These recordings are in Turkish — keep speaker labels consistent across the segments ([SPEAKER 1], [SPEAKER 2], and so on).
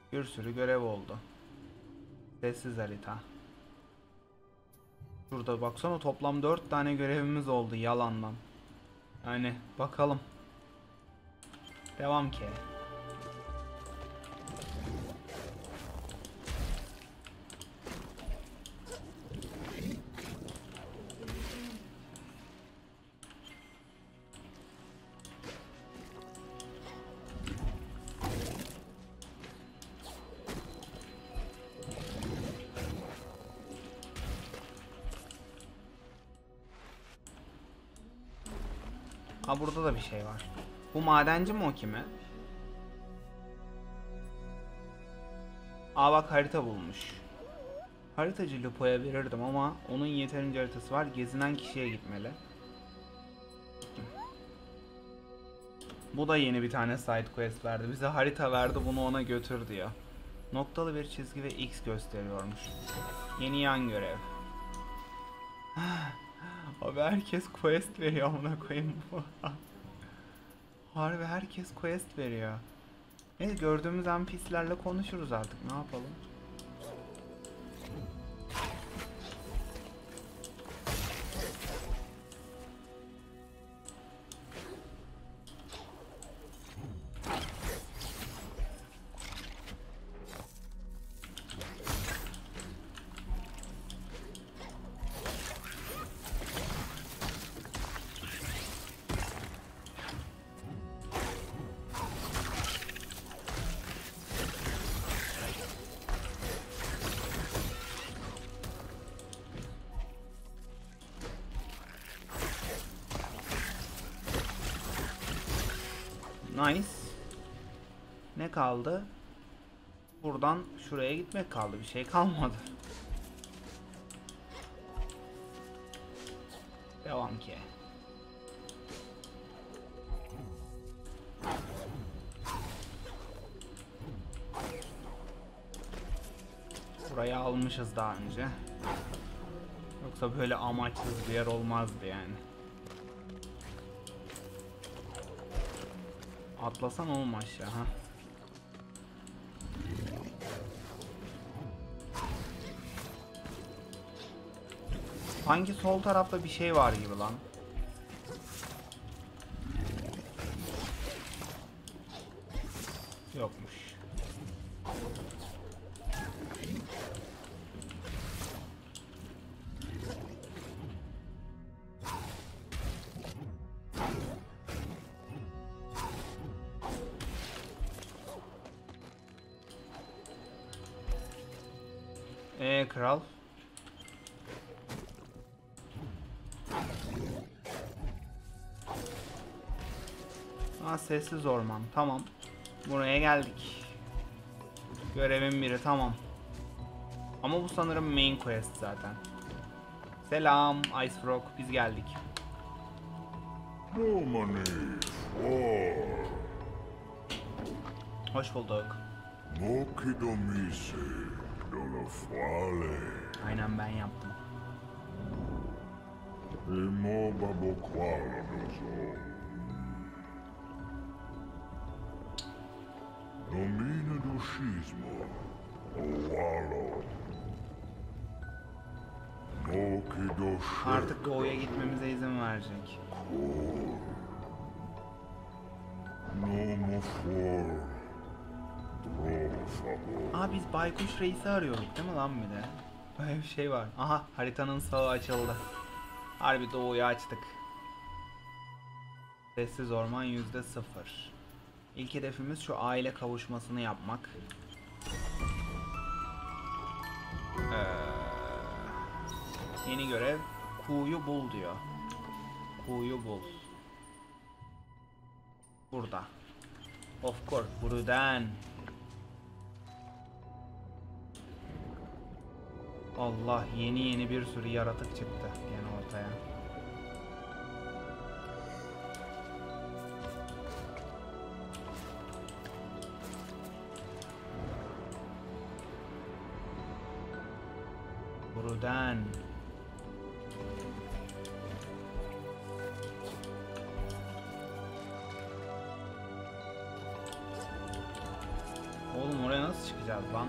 [SPEAKER 1] Bir sürü görev oldu. Sessiz harita. Şurada baksana, toplam 4 tane görevimiz oldu yalandan. Yani bakalım. Devam ki. Ha, burada da bir şey var. Bu madenci mi, o kimi? Aa bak, harita bulmuş. Haritacı Lupo'ya verirdim ama onun yeterince haritası var. Gezinen kişiye gitmeli. Bu da yeni bir tane side quest verdi. Bize harita verdi, bunu ona götür diyor. Noktalı bir çizgi ve X gösteriyormuş. Yeni yan görev. Abi herkes quest veriyor, amına koyayım bu. Harbi herkes quest veriyor. Neyse, gördüğümüz NPC'lerle konuşuruz artık, ne yapalım. Nice. Ne kaldı? Buradan şuraya gitmek kaldı. Bir şey kalmadı. Devam ki. Burayı almışız daha önce. Yoksa böyle amaçsız bir yer olmazdı yani. Atlasan oğlum aşağı. Ha. Sanki sol tarafta bir şey var gibi lan. Yokmuş. Kral. Sessiz orman. Tamam. Buraya geldik. Görevin biri, tamam. Ama bu sanırım main quest zaten. Selam Ice Frog, biz geldik. Hoş bulduk. Aynen, ben yaptım.
[SPEAKER 2] Domine do schismo, Owalo.
[SPEAKER 1] Artık doğuya gitmemize izin verecek. Aa, biz Baykuş Reis'i arıyorduk değil mi lan bir de? Böyle bir şey var. Aha, haritanın sağı açıldı. Harbi doğuyu açtık. Sessiz orman %0. İlk hedefimiz şu aile kavuşmasını yapmak. Yeni görev. Kuğuyu bul diyor. Kuğuyu bul. Burada. Of course. Buradan. Allah, yeni bir sürü yaratık çıktı yine ortaya. Buradan. Oğlum oraya nasıl çıkacağız lan?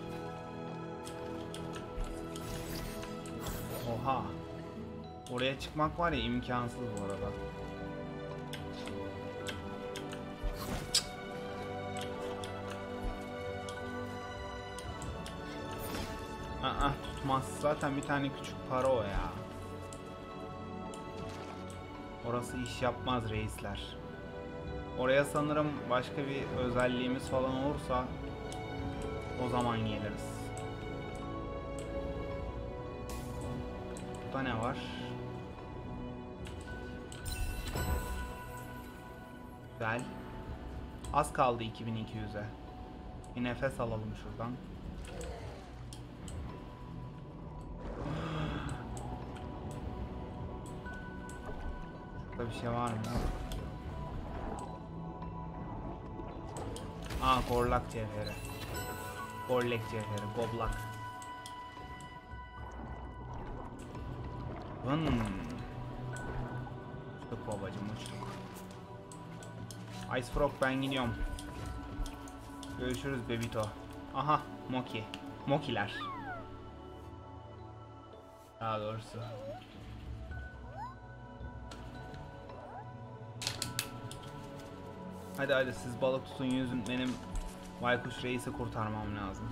[SPEAKER 1] Oha. Oraya çıkmak var ya, imkansız bu arada. Tutmaz. Zaten bir tane küçük para o ya. Orası iş yapmaz reisler. Oraya sanırım başka bir özelliğimiz falan olursa o zaman geliriz. Burada ne var? Güzel. Az kaldı 2200'e. Bir nefes alalım şuradan. Şurada bir şey var mı? Korlak cevheri. Korlek cevheri. Goblak. Uçtuk babacım, uçtuk. Ice Frog, ben gidiyorum. Görüşürüz Bebito. Aha, Moki. Mokiler. Daha doğrusu. Hadi siz balık tutun, yüzün, benim Baykuş Reis'i kurtarmam lazım.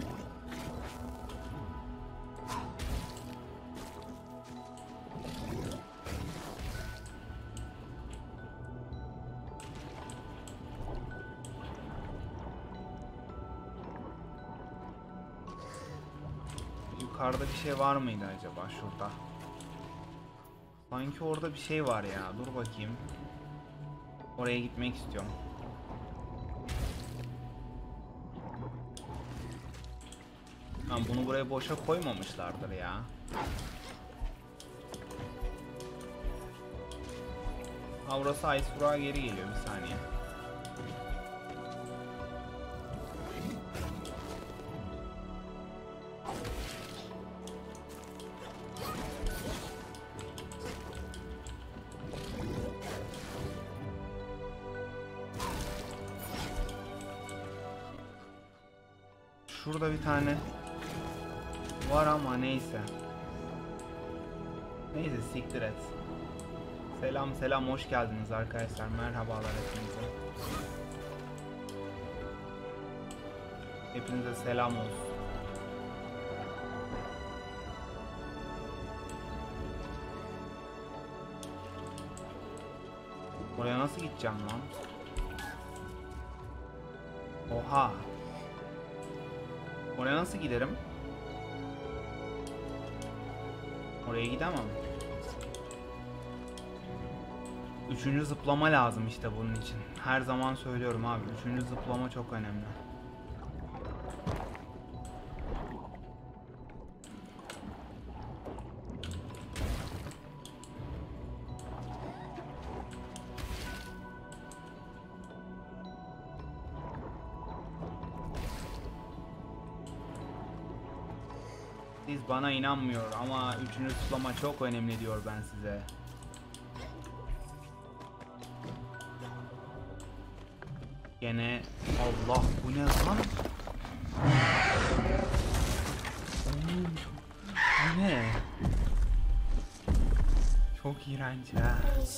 [SPEAKER 1] Yukarıda bir şey var mıydı acaba şurada? Sanki orada bir şey var ya. Dur bakayım. Oraya gitmek istiyorum. Bunu buraya boşa koymamışlardır ya. Burası Ice Frog'a geri geliyor, bir saniye. Şurada bir tane var ama neyse. Neyse, siktir et. Selam, hoş geldiniz arkadaşlar. Merhabalar hepinize. Hepinize selam olsun. Oraya nasıl gideceğim lan? Oha. Oraya nasıl giderim? Oraya gidemem. Üçüncü zıplama lazım işte bunun için. Her zaman söylüyorum abi. Üçüncü zıplama çok önemli. Siz bana inanmıyor ama üçüncü zıplama çok önemli diyor ben size. Gene Allah, bu ne lan? Bu ne? Çok iğrenç ha.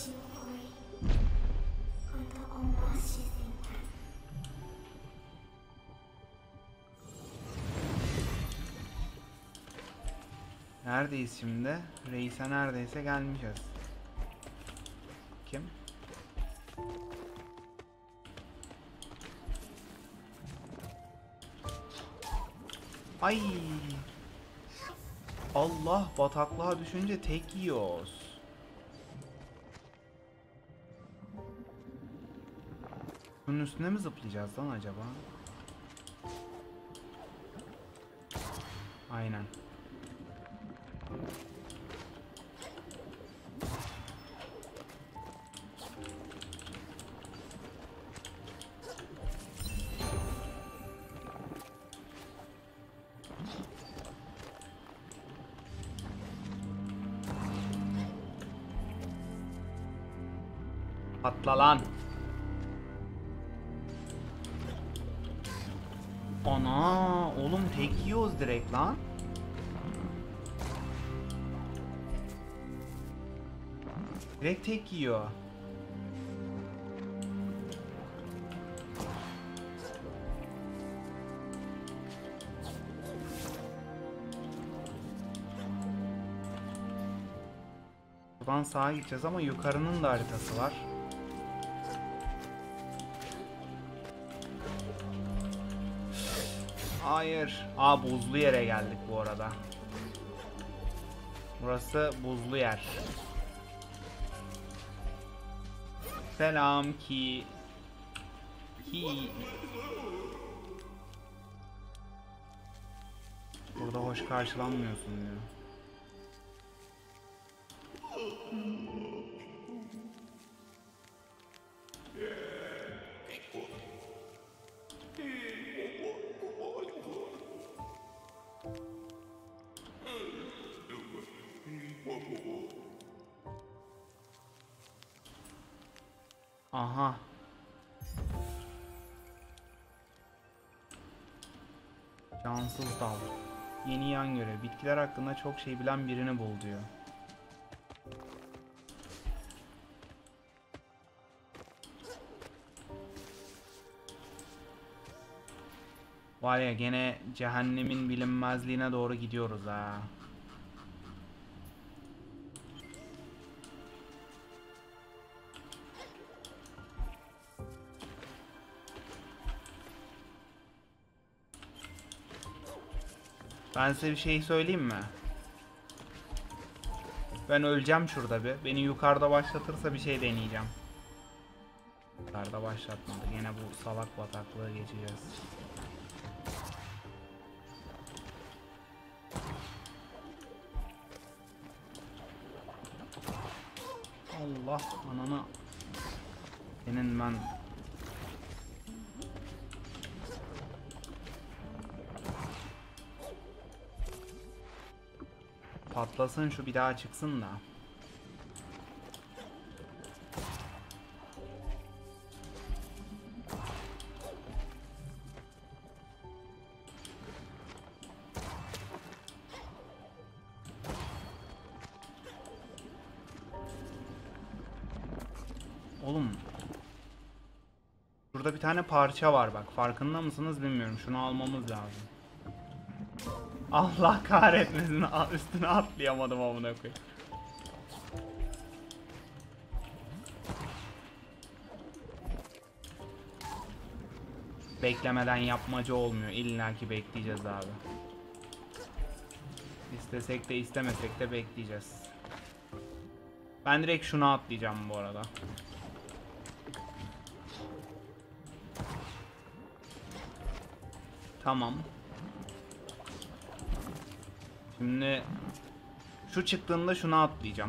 [SPEAKER 1] Neredeyiz şimdi? Reis'e neredeyse gelmişiz. Kim? Ay! Allah, bataklığa düşünce tek yiyoruz. Bunun üstüne mi zıplayacağız lan acaba? Aynen. Patla lan. Ana oğlum tek yiyoruz direkt lan. Direkt tek yiyor. Buradan sağa gideceğiz ama yukarının da haritası var. Hayır. Aa, buzlu yere geldik bu arada. Burası buzlu yer. Selam ki. Burada hoş karşılanmıyorsun diyor. Aha. Cansız dal. Yeni yan görev. Bitkiler hakkında çok şey bilen birini bul diyor. Var ya, gene cehennemin bilinmezliğine doğru gidiyoruz ha. Ben size bir şey söyleyeyim mi? Ben öleceğim şurada bir. Beni yukarıda başlatırsa bir şey deneyeceğim. Yukarıda başlatmadı. Yine bu salak bataklığı geçeceğiz. Allah ananı. Senin ben... Patlasın şu, bir daha çıksın da. Oğlum. Burada bir tane parça var bak. Farkında mısınız bilmiyorum. Şunu almamız lazım. Allah kahretmesin. Üstüne atlayamadım amına koyayım. Beklemeden yapmacı olmuyor. İlla ki bekleyeceğiz abi. İstesek de istemesek de bekleyeceğiz. Ben direkt şuna atlayacağım bu arada. Tamam. Şimdi şu çıktığında şuna atlayacağım.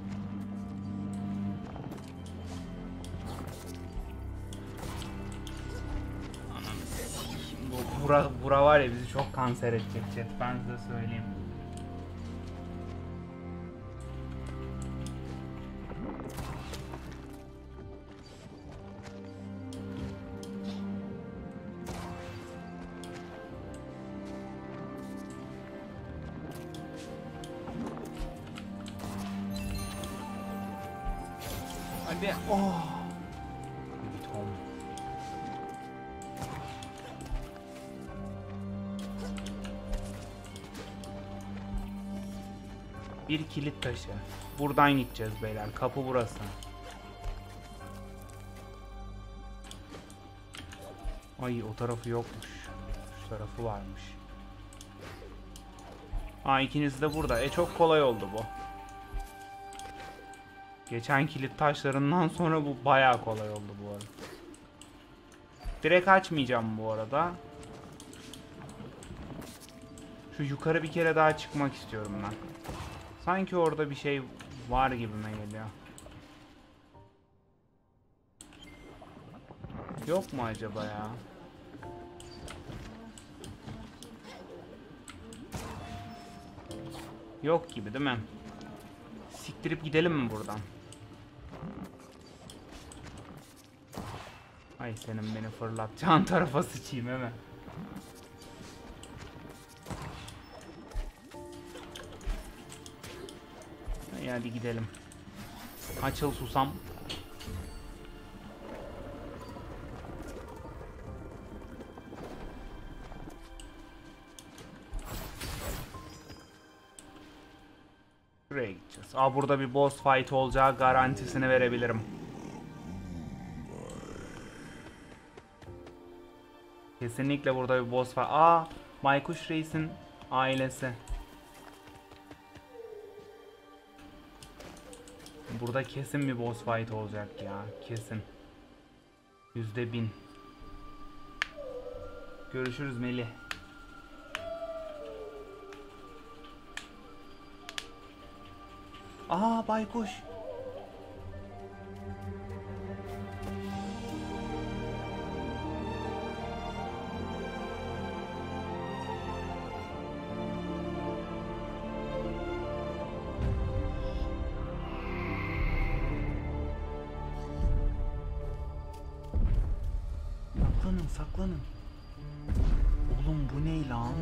[SPEAKER 1] Bura var ya, bizi çok kanser edecek chat, ben size söyleyeyim. Hadi. Oh. Tom. Bir kilit taşı. Buradan gideceğiz beyler. Kapı burası. Ay, o tarafı yokmuş. Şu tarafı varmış. Aa, ikiniz de burada. Çok kolay oldu bu. Geçen kilit taşlarından sonra bu bayağı kolay oldu bu arada. Direkt açmayacağım bu arada. Şu yukarı bir kere daha çıkmak istiyorum ben. Sanki orada bir şey var gibime geliyor. Yok mu acaba ya? Yok gibi değil mi? Siktirip gidelim mi buradan? Ay, senin beni fırlatacağın tarafa sıçayım hemen. Hadi gidelim. Açıl susam. Buraya gideceğiz. Burada bir boss fight olacağı garantisini verebilirim. Kesinlikle burada bir boss fight. Baykuş Reis'in ailesi. Burada kesin bir boss fight olacak ya. Kesin. %1000. Görüşürüz Melih. Baykuş. Saklanın. Oğlum bu ne lan?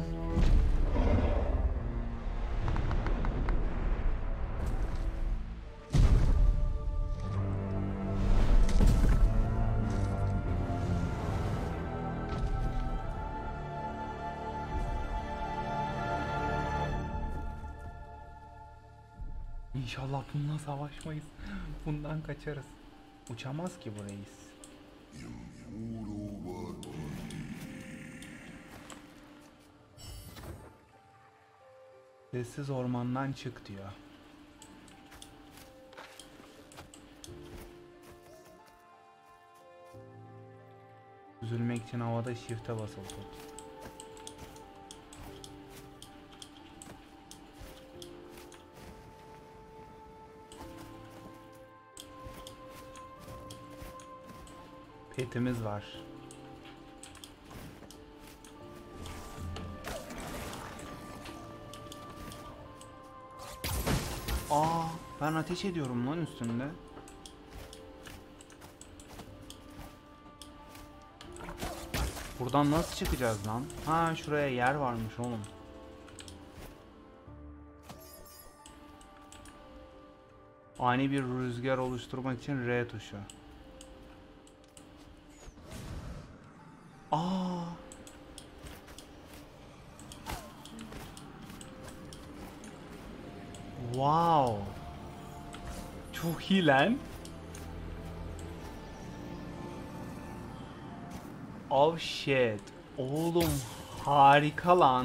[SPEAKER 1] İnşallah bununla savaşmayız. Bundan kaçarız. Uçamaz ki bu reis. Sessiz ormandan çık diyor. Üzülmek için havada shift'e basılı tut. Petimiz var. Ben ateş ediyorum lan üstünde. Buradan nasıl çıkacağız lan? Şuraya yer varmış oğlum. Ani bir rüzgar oluşturmak için R tuşu. Wow. Çok iyi lan. Oh shit. Oğlum harika lan.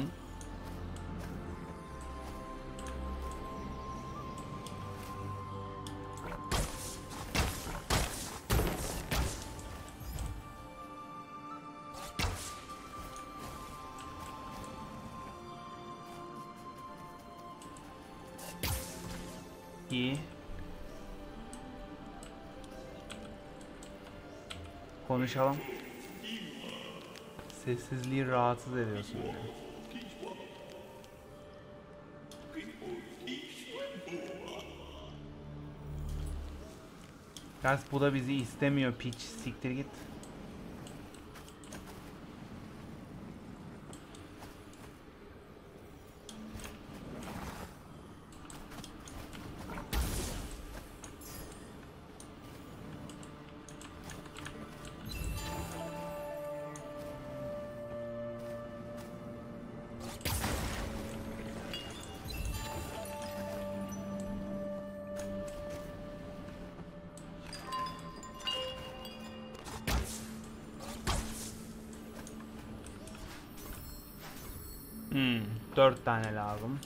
[SPEAKER 1] İyi. Konuşalım. Sessizliği rahatsız ediyorsun yani. Gaz bu da bizi istemiyor piç. Siktir git. Hmm, 4 tane lazım.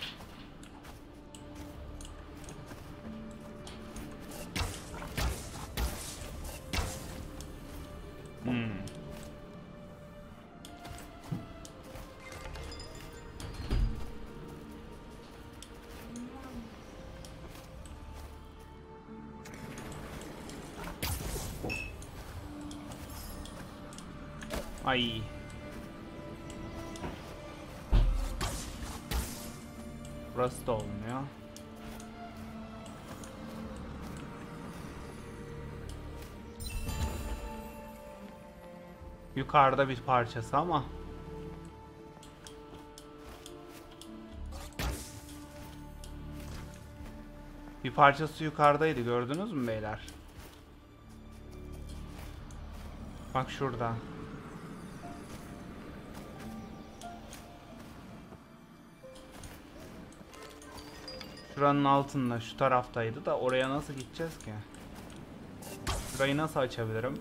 [SPEAKER 1] Ay. Burası da olmuyor. Yukarıda bir parçası ama. Bir parçası yukarıdaydı, gördünüz mü beyler? Bak şurada. Şuranın altında, şu taraftaydı da oraya nasıl gideceğiz ki? Şurayı nasıl açabilirim?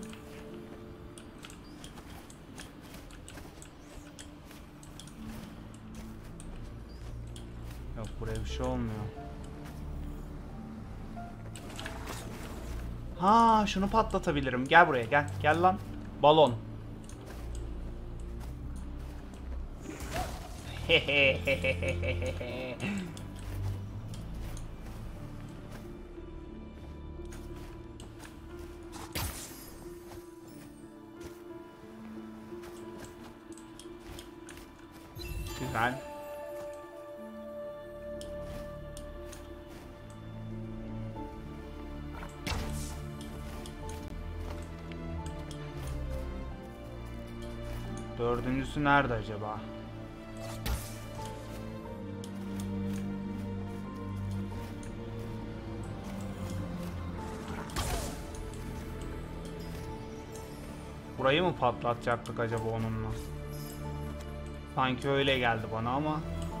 [SPEAKER 1] Yok, buraya bir şey olmuyor. Ha, şunu patlatabilirim. Gel buraya, gel. Gel lan. Balon. Güzel. Dördüncüsü nerede acaba? Burayı mı patlatacaktık acaba onunla? Sanki öyle geldi bana ama.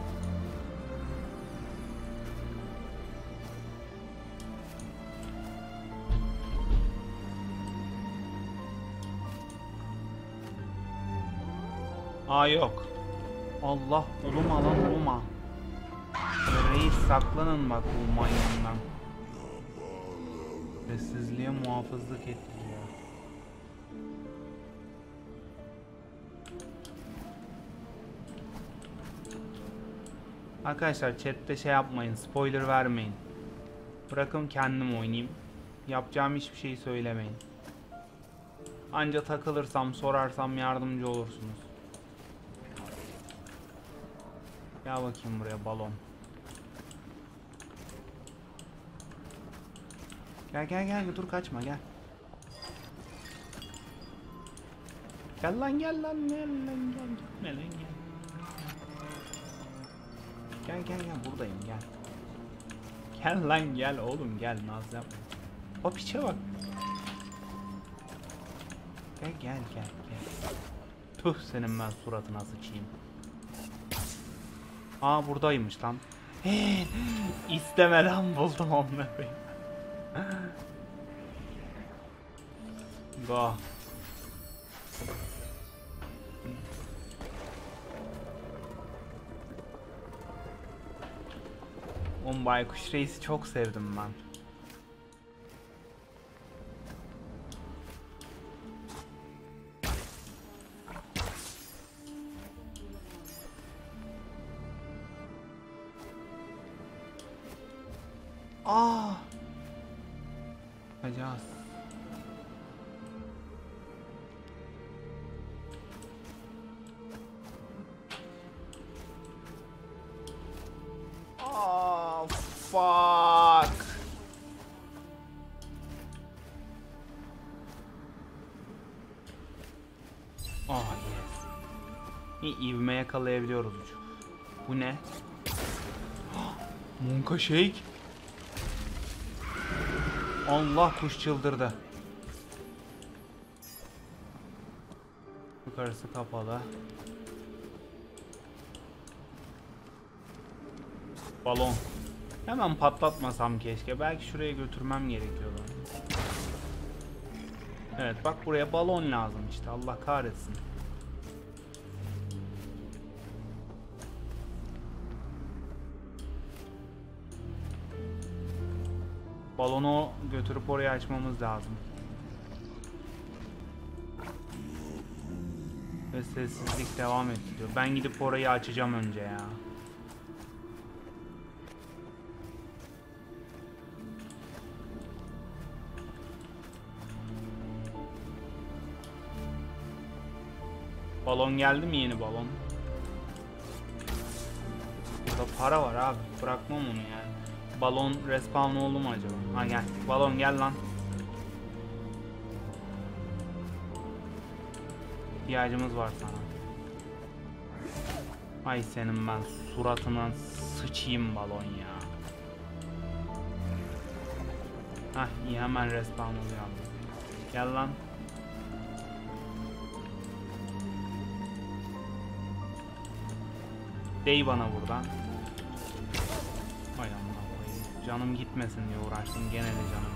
[SPEAKER 1] Aa, yok. Allah, uluma lan, uluma. Reis saklanın bak bu manyağından. Sessizliğe muhafızlık ettiriyor. Arkadaşlar chatte şey yapmayın, spoiler vermeyin. Bırakın kendim oynayayım. Yapacağım hiçbir şeyi söylemeyin. Anca takılırsam, sorarsam yardımcı olursunuz. Gel bakayım buraya balon. Gel gel gel, dur kaçma, gel. Gel lan, gel lan, gel lan, gel, gitme lan, gel. Gel gel gel, buradayım, gel. Gel lan, gel oğlum, gel, naz yapma. O piçe bak. Gel gel gel gel. Tuh, senin ben suratına sıçayım. Aa, buradaymış lan. İstemeden buldum onları. Go. Baykuş Reis'i çok sevdim ben. Yapacağız. Fuck. Yes. İyi, ivme yakalayabiliyoruz ucu. Bu ne? Monka Shake. Allah, kuş çıldırdı. Yukarısı kapalı. Balon. Hemen patlatmasam keşke. Belki şuraya götürmem gerekiyordu. Evet, bak buraya balon lazım işte. Allah kahretsin. Balonu götürüp oraya açmamız lazım. Ve sessizlik devam ediyor. Ben gidip orayı açacağım önce ya. Balon geldi mi, yeni balon? Burada para var abi. Bırakmam onu yani. Balon respawn oldu mu acaba? Ha, gel. Balon gel lan. İhtiyacımız var sana. Ay senin ben suratına sıçayım balon ya. Hah iyi, hemen respawn oluyor abi. Gel lan. Dey bana buradan. Ay amına koyayım. Canım gitmesin diye uğraştım, gene de canım.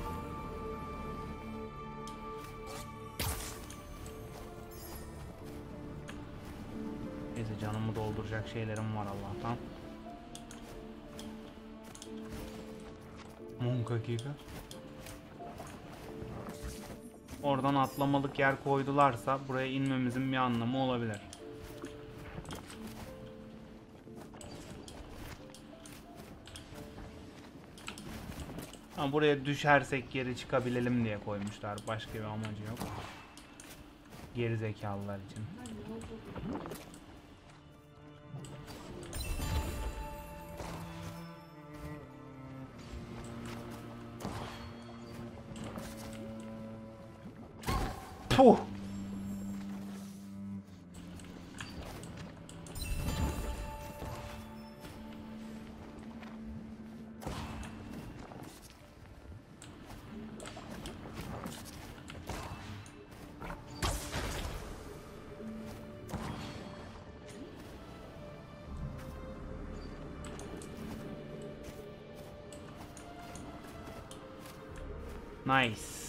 [SPEAKER 1] Neyse, canımı dolduracak şeylerim var Allah'tan. Monka gibi. Oradan atlamalık yer koydularsa buraya inmemizin bir anlamı olabilir. Ama buraya düşersek geri çıkabilelim diye koymuşlar. Başka bir amacı yok. Geri zekalılar için. Puh! Nice.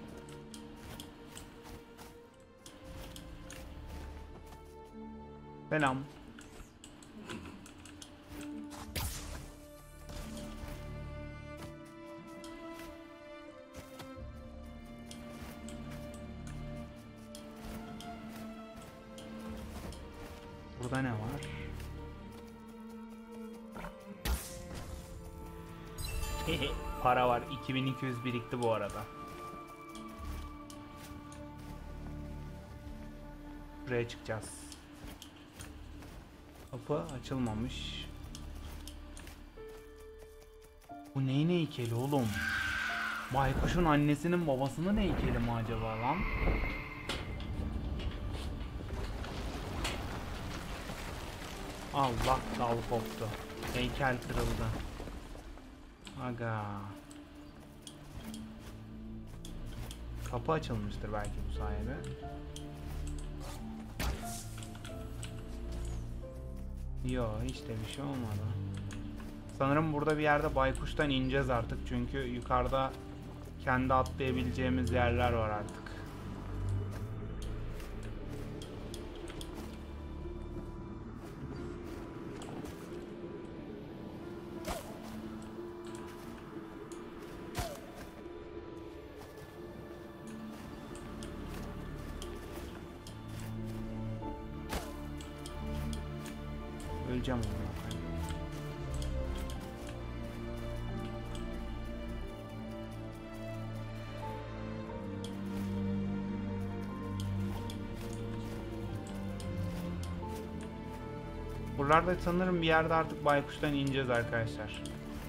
[SPEAKER 1] Selam. Burada ne var? Para var. 2200 birikti bu arada. Buraya çıkacağız. Kapı açılmamış. Bu neyin heykeli oğlum? Baykuş'un annesinin babasının heykeli mi acaba lan? Allah, dal koptu. Heykel kırıldı. Aga. Kapı açılmıştır belki bu sayede. Yo, hiç de bir şey olmadı. Sanırım burada bir yerde baykuştan ineceğiz artık, çünkü yukarıda kendi atlayabileceğimiz yerler var artık. Öleceğim onu. Buralarda sanırım bir yerde artık baykuştan ineceğiz arkadaşlar.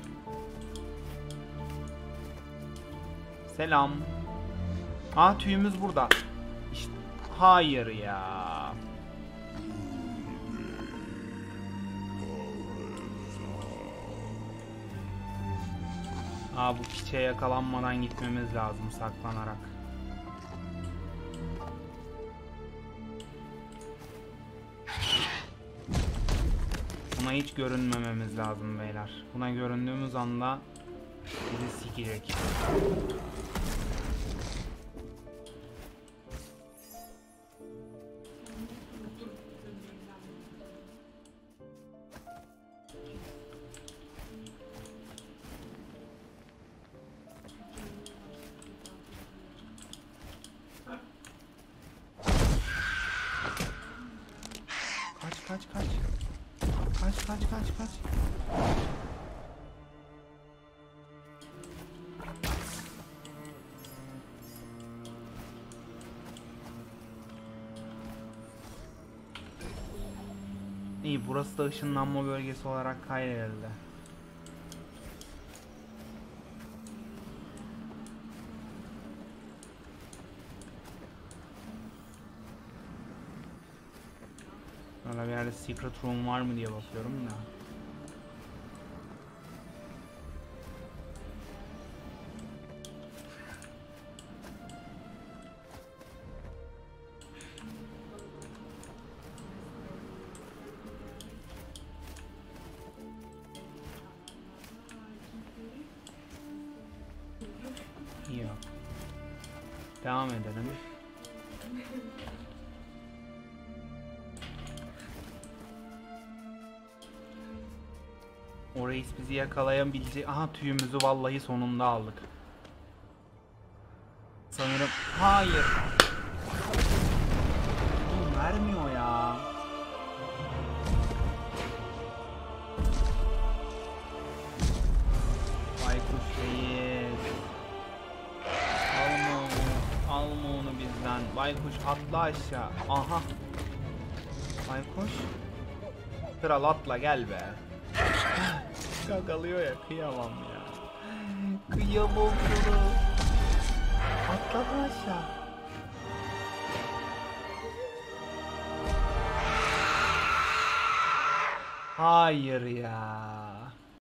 [SPEAKER 1] Selam. Aa, tüyümüz burada. İşte, hayır ya. Aa, bu piçe yakalanmadan gitmemiz lazım saklanarak. Buna hiç görünmememiz lazım beyler. Buna göründüğümüz anda bizi sikecek. Kaç. Kaç. İyi, burası da ışınlanma bölgesi olarak kaydedildi. Burada bir yerde secret room var mı diye bakıyorum da. Devam edelim. O reis bizi yakalayabilecek. Aha, tüyümüzü vallahi sonunda aldık. Sanırım. Hayır. Oğlum, vermiyor ya. Baykuş reis. Alma onu. Alma onu bizden. Baykuş atla aşağı. Aha. Baykuş. Kral atla gel be. Gagalıyor ya, kıyamam ya. Kıyamam bunu. Atla aşağı. Hayır ya.